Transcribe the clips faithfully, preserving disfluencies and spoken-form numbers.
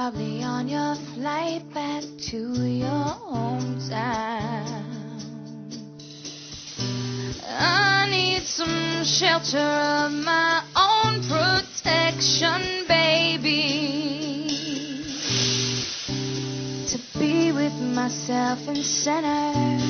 probably on your flight back to your hometown. I need some shelter of my own protection, baby, to be with myself in center,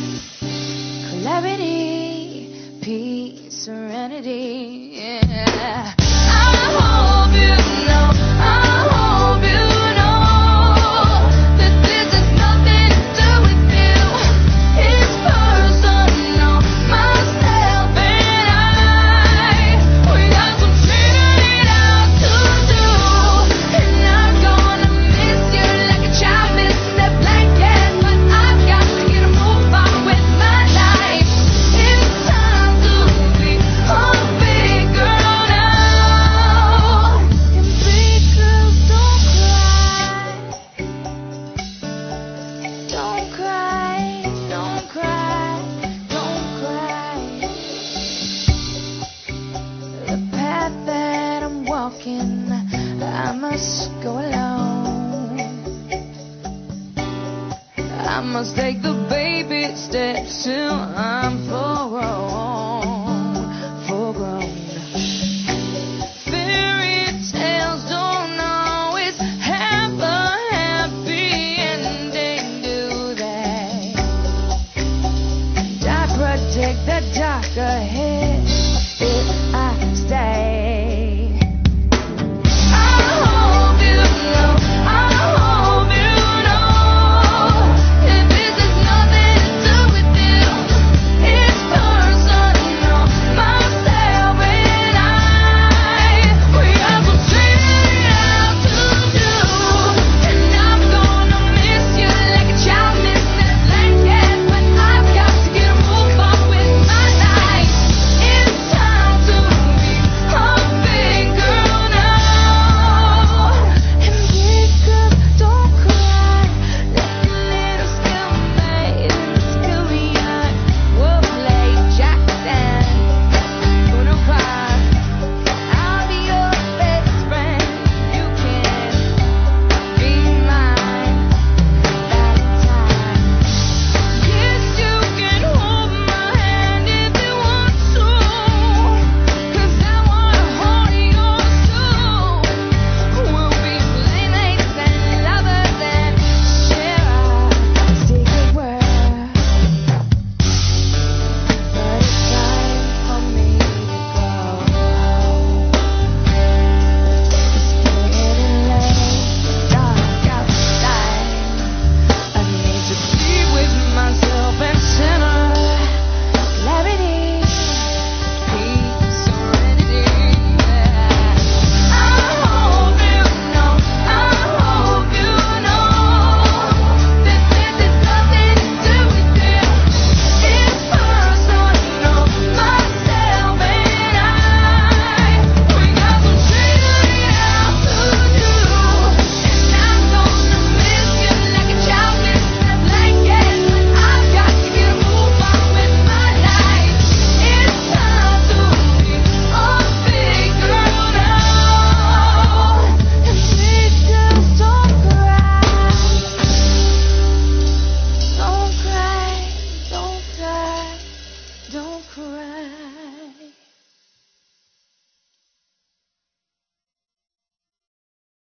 clarity, peace, serenity, yeah. I hope you know, I hope you know that this has nothing to do with you. It's personal, myself and I. We got some figuring it out to do, and I'm gonna miss you like a child missing their blanket, but I've got to get a move on with my life. It's time to be a big girl now. And big girls don't cry, don't cry, don't cry, don't cry. The path that I'm walking, I must go alone. I must take the